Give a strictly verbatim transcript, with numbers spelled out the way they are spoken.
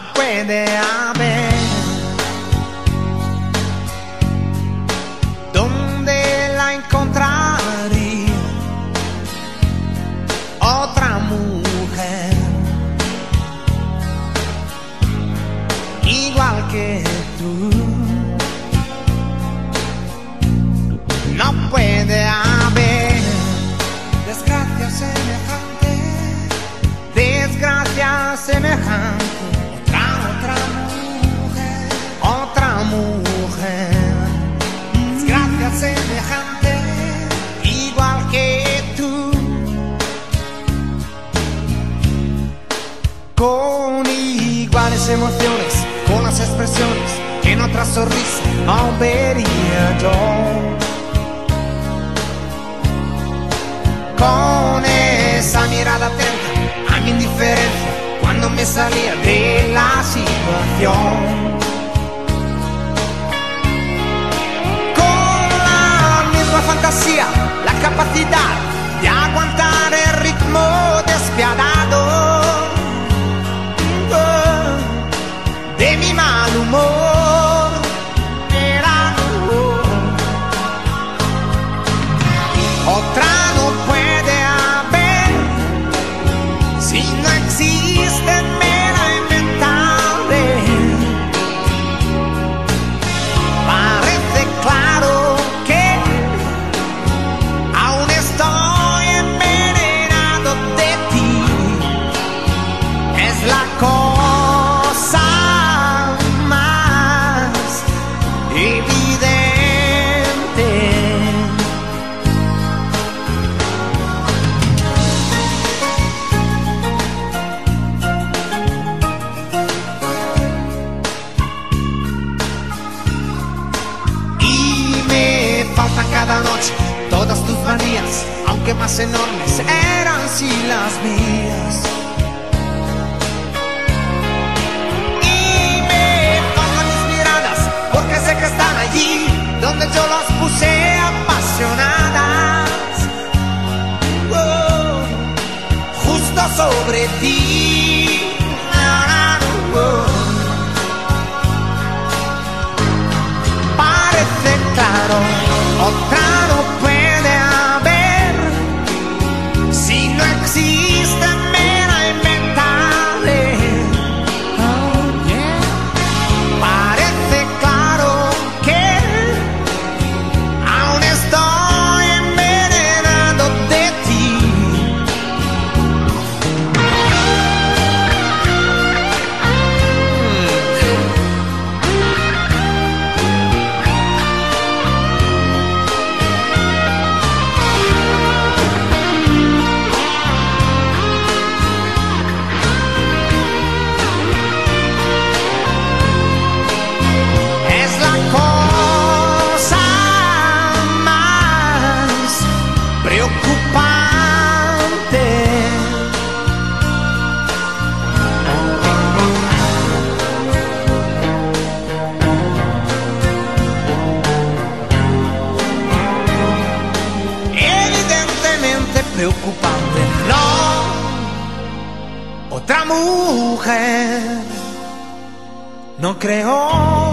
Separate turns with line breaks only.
puede haber. ¿Dónde la encontraría otra mujer igual que tú? No puede haber desgracia semejante, desgracia semejante. Otra, otra mujer, otra mujer, desgracia semejante, igual que tú. Con iguales emociones, con las expresiones que en otra sonrisa no vería yo. Con esa mirada atenta a mi indiferencia cuando me salía de la situación. Con la misma fantasía, la capacidad de aguantar el ritmo despiadado de mi mal humor. Era otra. Si no existe, mera inventable. Parece claro que aún estoy envenenado de ti. Es la cosa más evidente. Cada noche todas tus manías, aunque más enormes, eran sí las mías. Y me faltan mis miradas, porque sé que están allí donde yo las puse apasionadas. Oh, justo sobre ti. Oh, parece claro. Otra no puede haber. Si no existe, mera inventable. Oh, yeah. Parece claro que aún estoy envenenado de ti. Preocupante, no, otra mujer, no creo.